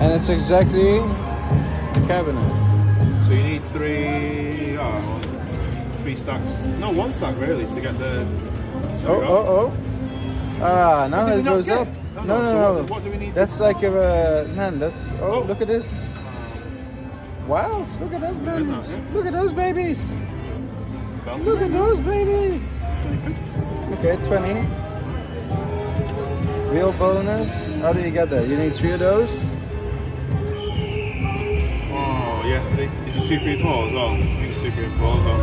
And it's exactly the cabinet. So you need three stacks. No, one stack really to get the. Oh. Ah, now it goes up. No. What do we need? That's like a man. That's look at this. Wow, look at that, man. Look at those babies. Look at those babies. 20 quid. Okay, 20. Wheel bonus. How do you get that? You need 3 of those. Oh yeah, 3. Is it 2, 3, 4 as well? I think it's 2, 3, 4 as well.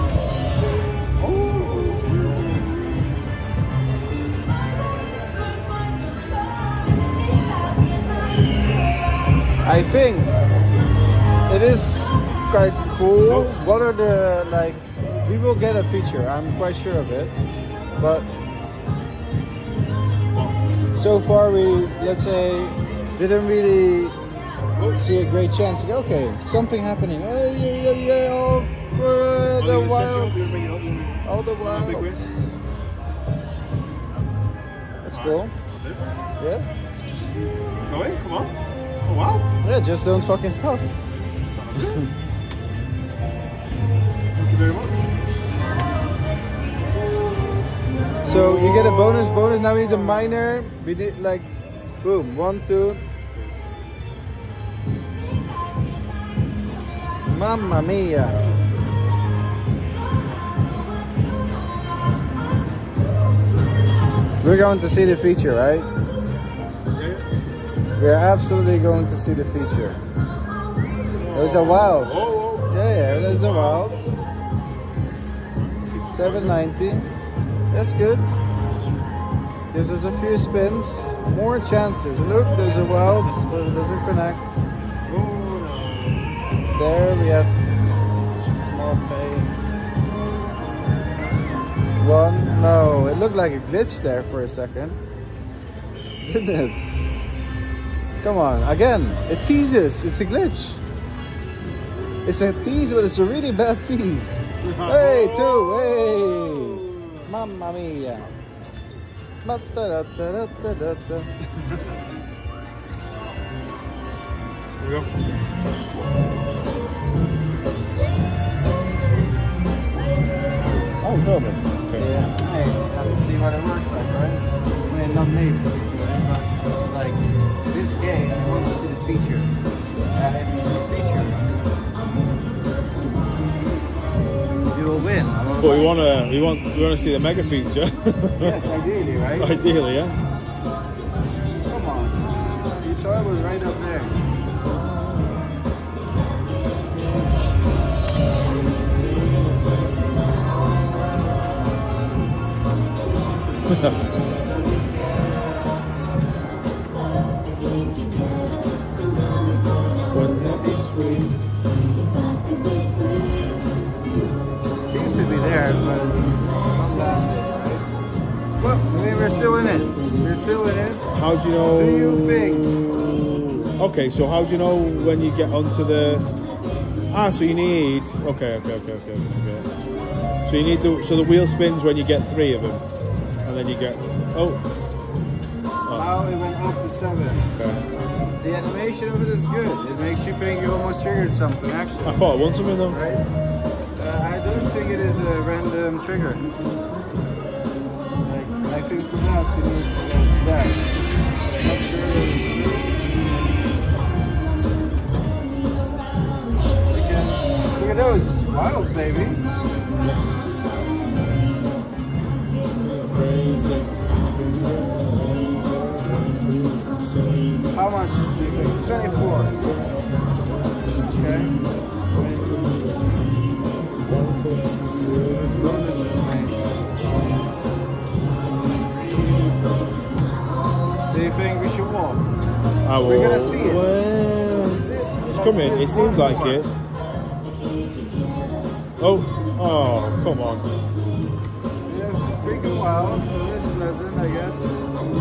I think it is quite cool. What are the, like, we will get a feature, I'm quite sure of it, but so far we, let's say, didn't really see a great chance to go, okay, something happening. Oh yeah, all the wilds. All the wilds. That's cool. Yeah. Go in, come on. Oh wow. Yeah, just don't fucking stop. Thank you very much. So you get a bonus. Now we need a minor. We did like, boom, 1, 2. Mamma mia. We're going to see the feature, right? We're absolutely going to see the feature. Those are wilds. Yeah, those are wilds. 790. That's good. Gives us a few spins. More chances. Look, there's a wilds, but it doesn't connect. There we have small pay. 1. No, it looked like a glitch there for a second. Didn't it? Come on, again, it teases, it's a glitch. It's a tease, but it's a really bad tease. Hey, 2, hey! Mamma mia. Here we go. Oh, perfect. Okay. Yeah, I have to see what it works like, right? I mean, not me particularly, but like this game, I want to see the feature. And if you see the feature, you will win. But we want to see the mega feature. Yes, ideally, right? Ideally, yeah. Come on, you saw it was right up there. Seems to be there, but well, I mean, we're still in it. We're still in it. How do you know? Do you think? Okay, so how do you know when you get onto the? So you need. Okay. So you need the wheel spins when you get 3 of them, and then you get. Now it went up to 7. Okay. The animation of it is good. It makes you think you almost triggered something, actually. I thought I won something though. Right? I don't think it is a random trigger. Like, I think for that you need to get that. I'm not sure it is. Look at those wilds, baby. How much do you think? 24. Okay. Bonuses, mate. Do you think we should walk? We're gonna see it. Well, it's coming. It seems like it. Oh, come on. Yeah, freaking wild, so it's pleasant, I guess.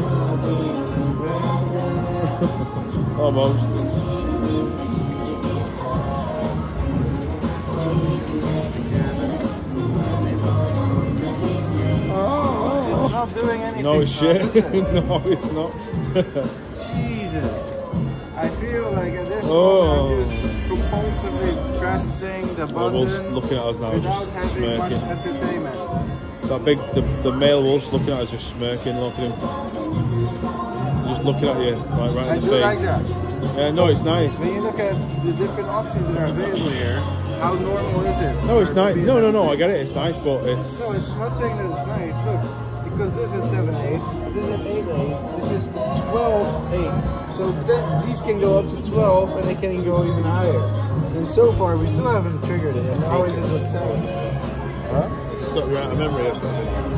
Almost. It's not doing anything. No shit. Is it? No, it's not. Jesus. I feel like at this Oh. moment I'm just compulsively pressing the Wolf's button looking at us now, without just having much smirking. entertainment. That big, the male wolf's looking at us, just smirking. Look at him. Just looking at you, like right I in the do face. like that. Yeah, no, it's nice. When you look at the different options that are available here, how normal is it? No, it's for it to nice. be No, that no, no. I big? get it. It's nice, but it's. No, it's not saying that it's nice. Look, because this is 7/8, this is 8/8, this is 12/8. So then these can go up to 12, and they can go even higher. And so far, we still haven't triggered it. And now it is at 7. Huh? It's not right. I remember it.